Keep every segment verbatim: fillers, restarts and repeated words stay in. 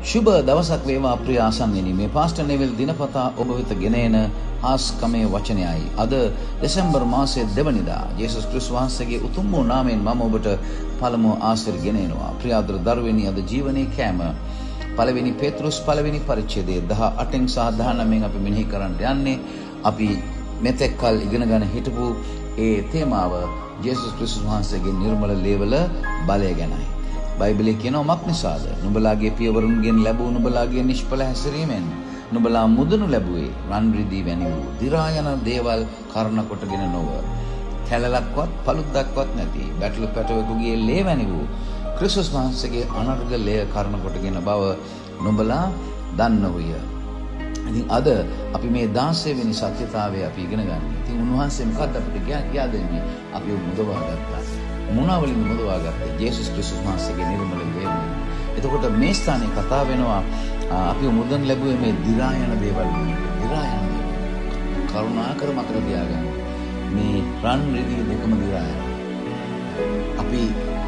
शुभ දවසක් වේවා ප්‍රිය ආසන්නයනි. මේ පාස්ටර් නෙවිල් දිනපතා ඔබ වෙත ගෙන එන ආස්කමේ වචනයයි. අද දෙසැම්බර් මාසයේ දෙවනිදා යේසුස් ක්‍රිස්තුස් වහන්සේගේ උතුම් වූ නාමයෙන් මම ඔබට පළමුව ආශිර්වාද ගෙන එනවා. ප්‍රිය ආදර දරුවනි, අද ජීවනයේ කෑම පළවෙනි පේතෘස් පළවෙනි පරිච්ඡේදයේ දහඅටෙන් සහ දහනවයෙන් අපි මෙනෙහි කරන්න යන්නේ. අපි මෙතෙක් කල ඉගෙන ගන්න හිටපු ඒ තේමාව යේසුස් ක්‍රිස්තුස් වහන්සේගේ නිර්මල ලේවල බලය ගැනයි. බයිබලයේ කියනවා මක් නිසාද? නුඹලාගේ පියවරුන්ගෙන් ලැබූ නුඹලාගේ නිෂ්ඵල හැසිරීමෙන් නුඹලා මුදනු ලැබුවේ රන් රිදී වැනි වූ දි รา යන දේවල් කරන කොටගෙන නොව, කැලලක්වත් පළුද්දක්වත් නැති බැටළු පැටවෙකුගේ ලේ වැනි වූ ක්‍රිස්තුස් වහන්සේගේ අනර්ග ලේ කරන කොටගෙන බව නුඹලා දන්නෝය. ඉතින් අද අපි මේ දාසය වෙනි සත්‍යතාවය අපි ඉගෙන ගන්න. ඉතින් උන්වහන්සේ මොකක්ද අපිට කියා දෙන්නේ? අපි මුදවා ගත්තා. මොනවලින් මුදවා ගත්තේ? යේසුස් ක්‍රිස්තුස් වහන්සේගේ නිර්මල ලේවලින්. එතකොට මේ ස්ථානයේ කතා වෙනවා අපි මුදන් ලැබුවේ මේ දි รา යන දේවල් වලින්. දි รา යන දේවල්. කරුණාකර මතක තියාගන්න. මේ රන් රිදී දෙකම දි รา යන. අපි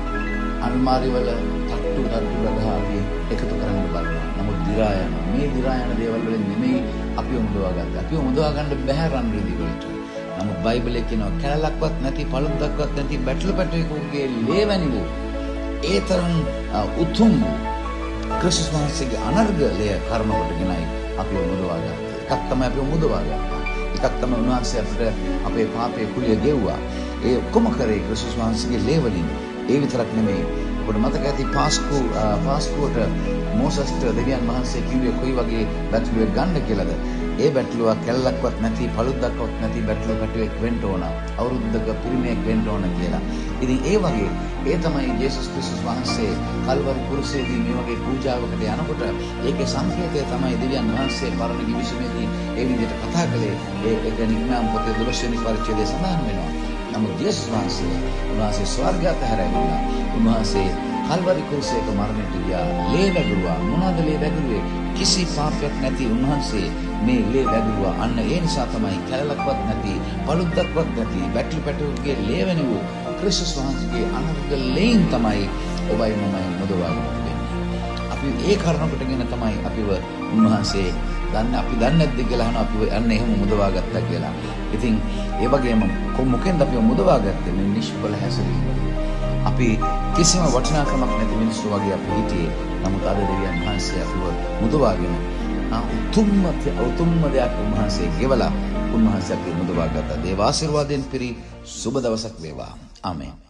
අල්මාරි වල තට්ටු තට්ටු ගහ අපි එකතු කරන්න බලනවා. නමුත් දි รา යන මේ දි รา යන දේවල් වලින් නෙමෙයි අපි මුදවා ගත්තා. අපි මුදවා ගන්න බැහැ රන් රිදී වලට. නමුත් බයිබලයේ කියනවා කැලලක්වත් නැති පළුද්දක්වත් නැති බැටළු පැටවෙකුගේ ලේ වැනි වූ ඒ තරම් උතුම් ක්‍රිස්තුස් වහන්සේගේ අනර්ග ලේ කර්ම කොටගෙනයි අපි මුදවා ගත්තේ. එකක් තමයි අපි මුදවා ගත්තා. එකක් තමයි උන්වහන්සේ අපිට අපේ පාපයේ කුලිය ගෙව්වා. ඒ ඔක්කොම කරේ ක්‍රිස්තුස් වහන්සේගේ ලේ වලින්. ඒ විතරක් නෙමෙයි. ඔබට මතක ඇති පාස්කු පාස්කුවට මෝසස්ට දෙවියන් වහන්සේ කිව්වේ කොයි වගේ බැටළුවෙක් ගන්න කියලාද? ඒ බැටළුවා කැලලක්වත් නැති පළුද්දක්වත් නැති බැටළු පැටවෙක් වෙන්න ඕන. අවුරුද්දක පිරිමියෙක් වෙන්න ඕන කියලා. ඉතින් ඒ වගේ ඒ තමයි යේසුස් ක්‍රිස්තුස් වහන්සේ කල්වරි කුරුසේදී මේ වගේ පූජාවකට යනකොට ඒකේ සංකේතය තමයි දෙවියන් වහන්සේ පරණ කිවිසුමේදී ඒ විදිහට කතා කළේ. ඒ ඒක නික්මම් පොතේ දොළොස් වෙනි පරිච්ඡේදයේ සඳහන් වෙනවා. නමුත් යේසුස් වහන්සේ උන්වහන්සේ ස්වර්ගයට හැරෙන්නා. උන්වහන්සේ කල්වරි කුරුසේක මරණයට ගියා. ලේ වැගුරුවා. මොනවද ලේ වැගුරුවේ? කිසි පාපයක් නැති උන්වහන්සේ මේ ලේ වැගුරුවා. අන්න ඒ නිසා තමයි කැලලක්වත් නැති පළුද්දක්වත් නැති බැටළු පැටවෙකුගේ ලේ වැනි වූ ක්‍රිස්තුස් වහන්සේගේ අනර්ග ලේන් තමයි ඔබයි මමයි මුදවාගෙන තිබෙන්නේ. අපි ඒ කාරණා කොටගෙන තමයි අපිව උන්වහන්සේ දන්නේ අපි දන්නේ නැද්ද කියලා අහනවා. අපි අන්න එහෙම මුදවා ගත්තා කියලා. ඉතින් ඒ වගේම මොකෙන්ද අපිව මුදවා ගත්තේ? මේ නිෂ්ඵල හැසිරීම. අපි කිසිම වටිනාකමක් නැති මිනිස්සු වගේ අපි හිටියේ. නමුත් අද දෙවියන් වහන්සේ අපිව මුදවාගෙන උතුම්ම උතුම්ම දෙයක් උන්වහන්සේ ගෙවලා උන්වහන්සේ අපිව මුදවා ගත්තා. දේව ආශිර්වාදයෙන් පිරි සුබ දවසක් වේවා. ආමේන්.